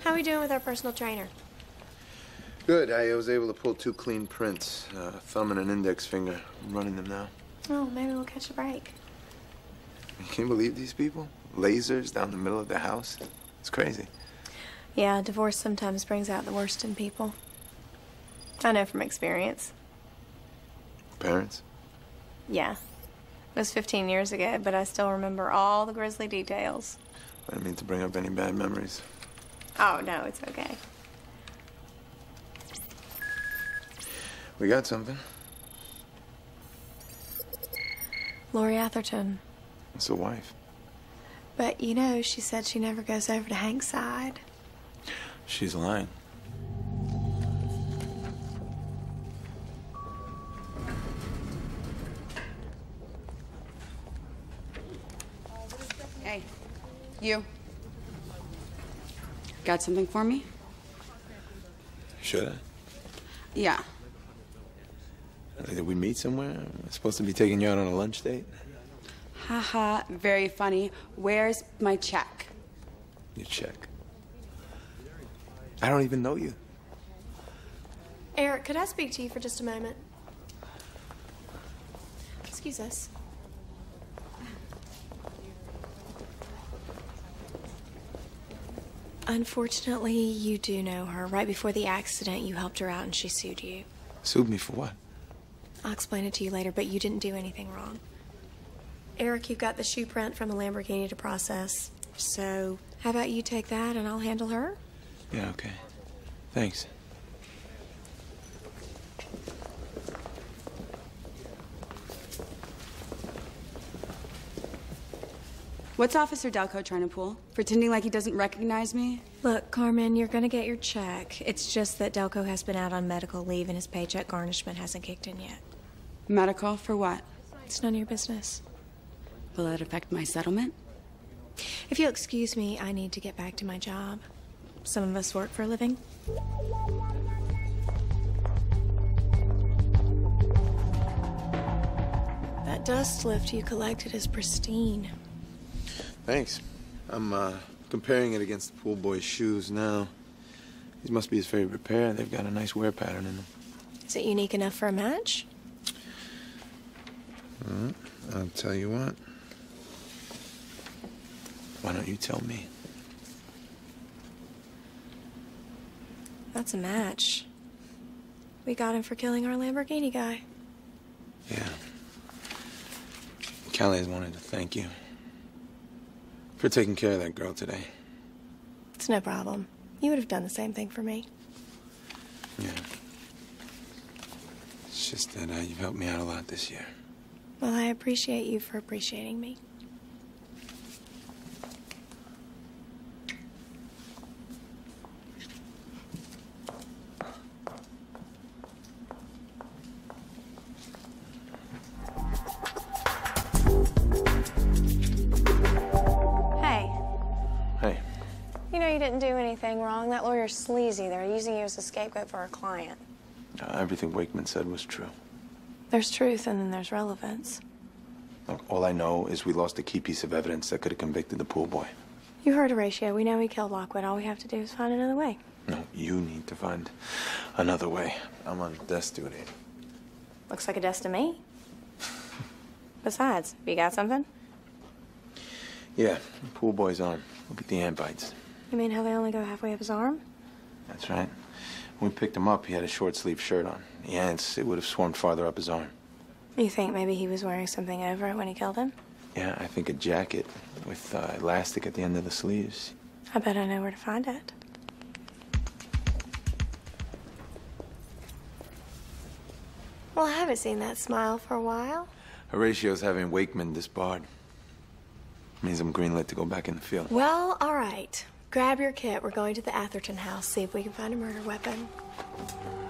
How are we doing with our personal trainer? Good. I was able to pull 2 clean prints, thumb and an index finger. I'm running them now. Oh, maybe we'll catch a break. Can you believe these people? Lasers down the middle of the house. It's crazy. Yeah, divorce sometimes brings out the worst in people. I know from experience. Parents? Yeah. It was 15 years ago, but I still remember all the grisly details. I didn't mean to bring up any bad memories. Oh, no, it's okay. We got something. Lori Atherton. It's the wife. But, you know, she said she never goes over to Hank's side. She's lying. Hey, you. Got something for me? Should I? Yeah. Did we meet somewhere? I'm supposed to be taking you out on a lunch date? Haha, very funny. Where's my check? Your check. I don't even know you. Eric, could I speak to you for just a moment? Excuse us. Unfortunately, you do know her. Right before the accident, you helped her out and she sued you. Sued me for what? I'll explain it to you later, but you didn't do anything wrong. Eric, you've got the shoe print from the Lamborghini to process. So, how about you take that and I'll handle her? Yeah, okay. Thanks. What's Officer Delco trying to pull? Pretending like he doesn't recognize me? Look, Carmen, you're gonna get your check. It's just that Delco has been out on medical leave and his paycheck garnishment hasn't kicked in yet. Medical for what? It's none of your business. Will it affect my settlement? If you'll excuse me, I need to get back to my job. Some of us work for a living. That dust lift you collected is pristine. Thanks. I'm comparing it against the pool boy's shoes now. These must be his favorite pair. They've got a nice wear pattern in them. Is it unique enough for a match? I'll tell you what. Why don't you tell me? That's a match. We got him for killing our Lamborghini guy. Yeah. Calleigh wanted to thank you for taking care of that girl today. It's no problem. You would have done the same thing for me. Yeah. It's just that you've helped me out a lot this year. Well, I appreciate you for appreciating me. Hey. Hey. You know you didn't do anything wrong. That lawyer's sleazy. They're using you as a scapegoat for a client. Everything Wakeman said was true. There's truth and then there's relevance. Look, all I know is we lost a key piece of evidence that could have convicted the pool boy. You heard Horatio. We know he killed Lockwood. All we have to do is find another way. No, you need to find another way. I'm on desk duty. Looks like a desk to me. Besides, you got something? Yeah, pool boy's arm. Look at the ant bites. You mean how they only go halfway up his arm? That's right. When we picked him up, he had a short-sleeved shirt on. The ants, it would have swarmed farther up his arm. You think maybe he was wearing something over it when he killed him? Yeah, I think a jacket with elastic at the end of the sleeves. I bet I know where to find it. Well, I haven't seen that smile for a while. Horatio's having Wakeman disbarred. Means I'm greenlit to go back in the field. Well, all right. Grab your kit. We're going to the Atherton house, see if we can find a murder weapon.